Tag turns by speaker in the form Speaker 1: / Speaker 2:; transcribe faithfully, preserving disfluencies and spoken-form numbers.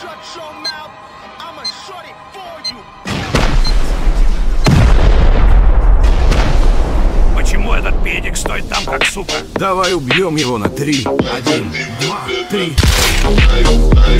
Speaker 1: Почему этот педик стоит там как сука?
Speaker 2: Давай убьем его на три. Один, два, три.